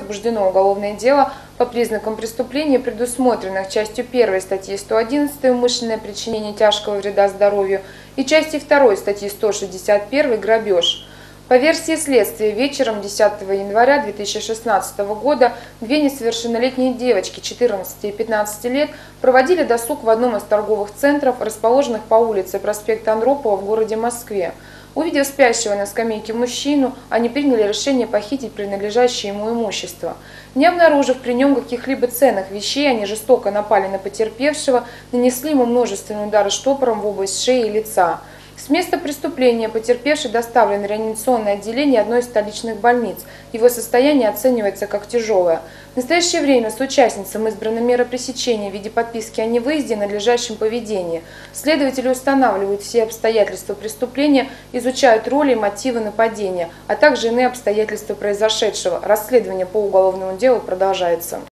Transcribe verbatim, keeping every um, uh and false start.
возбуждено уголовное дело по признакам преступления, предусмотренных частью первой статьи сто одиннадцать «Умышленное причинение тяжкого вреда здоровью» и частью второй статьи сто шестьдесят один «Грабеж». По версии следствия, вечером десятого января две тысячи шестнадцатого года две несовершеннолетние девочки четырнадцати и пятнадцати лет проводили досуг в одном из торговых центров, расположенных по улице проспекта Андропова в городе Москве. Увидев спящего на скамейке мужчину, они приняли решение похитить принадлежащее ему имущество. Не обнаружив при нем каких-либо ценных вещей, они жестоко напали на потерпевшего, нанесли ему множественные удары штопором в область шеи и лица. С места преступления потерпевший доставлен в реанимационное отделение одной из столичных больниц. Его состояние оценивается как тяжелое. В настоящее время соучастницам избрана мера пресечения в виде подписки о невыезде и надлежащем поведении. Следователи устанавливают все обстоятельства преступления, изучают роли и мотивы нападения, а также иные обстоятельства произошедшего. Расследование по уголовному делу продолжается.